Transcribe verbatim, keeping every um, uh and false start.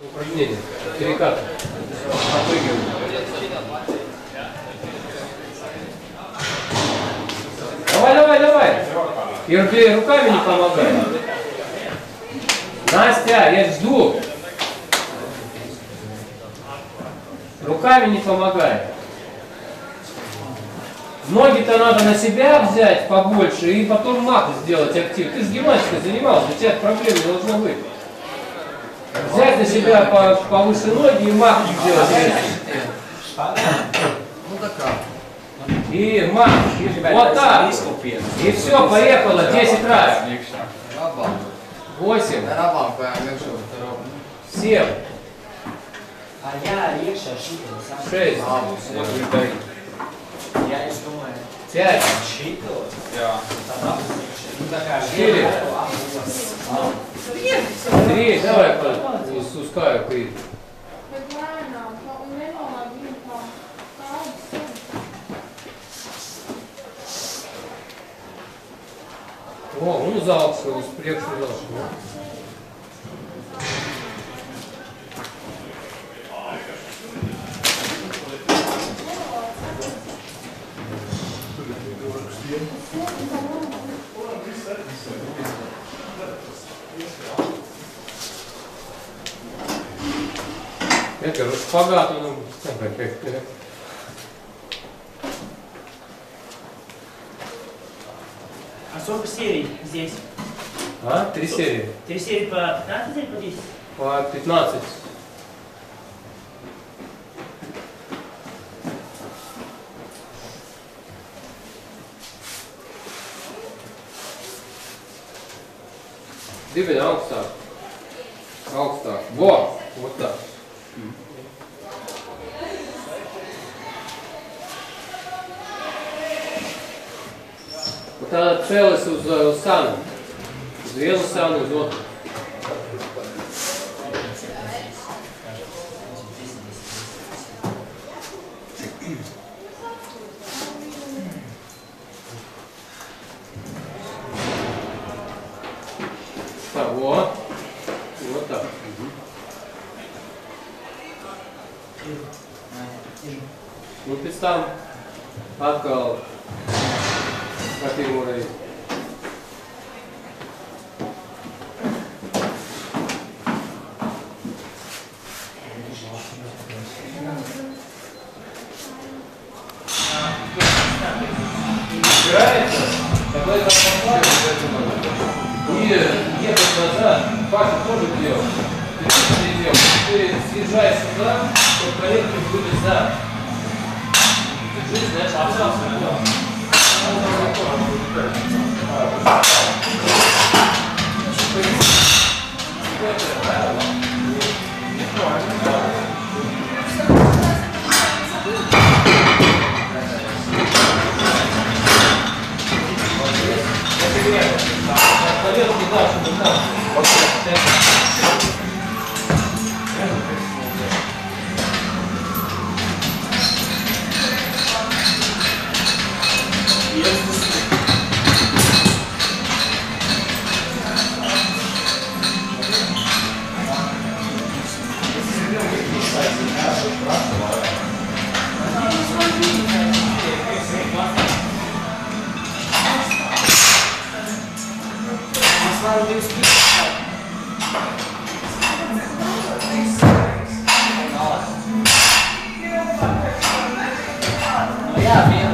Упражнение. Перекат. Давай, давай, давай. И руками не помогай. Настя, я жду. Руками не помогай. Ноги-то надо на себя взять побольше и потом мах сделать актив. Ты же гимнастикой занимался, у тебя проблем не должно быть. Взять на себя повыше ноги и мах сделать. И мах. Вот так. И все, поехало. десять раз. восемь. семь. шесть. пять. четыре. три. Давай спускаю крит. О, ну залпше, успрекший залпше. Это же шпагат, ну. А сколько серий здесь? А? Три серии. Три серии по пятнадцать или по десять? По пятнадцать. Дыбин, аукстар. Аукстар. Во! Вот так. Вот она целость у сана. Две саны, вот. Так, вот. Вот так. Ну, представь, откал. Как ему рейд. Играется, тогда это попадает. И ехать назад, Паша тоже делал. Ты что ты делал? Ты съезжаешь сюда, чтобы коллеги были за. Держись, значит, абзац сюда. Yeah,